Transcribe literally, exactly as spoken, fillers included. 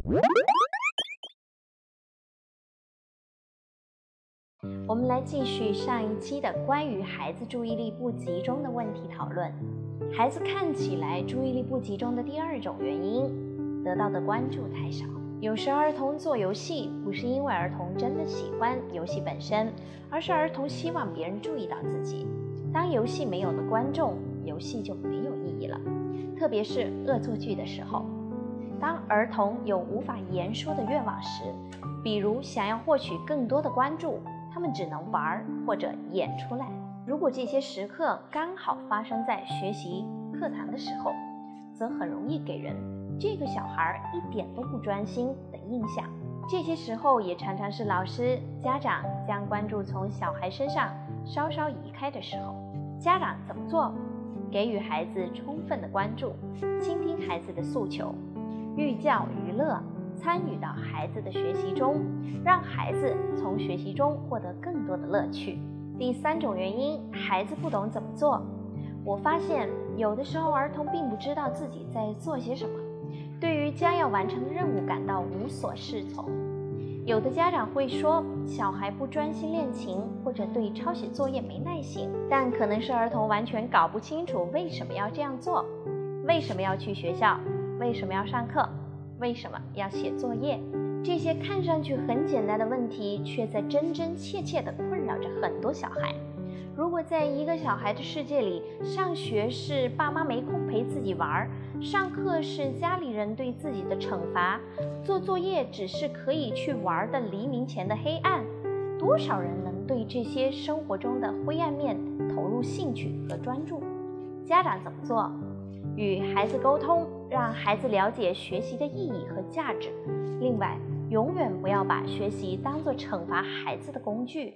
我们来继续上一期的关于孩子注意力不集中的问题讨论。孩子看起来注意力不集中的第二种原因，得到的关注太少。有时儿童做游戏不是因为儿童真的喜欢游戏本身，而是儿童希望别人注意到自己。当游戏没有了观众，游戏就没有意义了。特别是恶作剧的时候，当儿童有无法言说的愿望时，比如想要获取更多的关注，他们只能玩或者演出来。如果这些时刻刚好发生在学习课堂的时候，则很容易给人这个小孩一点都不专心的印象。这些时候也常常是老师、家长将关注从小孩身上稍稍移开的时候。家长怎么做？给予孩子充分的关注，倾听孩子的诉求，寓教于乐，参与到孩子的学习中，让孩子从学习中获得更多的乐趣。第三种原因，孩子不懂怎么做。我发现有的时候儿童并不知道自己在做些什么，对于将要完成的任务感到无所适从。有的家长会说小孩不专心练琴，或者对抄写作业没耐心，但可能是儿童完全搞不清楚为什么要这样做，为什么要去学校，为什么要上课，为什么要写作业。这些看上去很简单的问题，却在真真切切地困扰着很多小孩。如果在一个小孩的世界里，上学是爸妈没空陪自己玩，上课是家里人对自己的惩罚，做作业只是可以去玩的黎明前的黑暗，多少人能对这些生活中的灰暗面投入兴趣和专注？家长怎么做？与孩子沟通，让孩子了解学习的意义和价值。另外，永远不要把学习当作惩罚孩子的工具。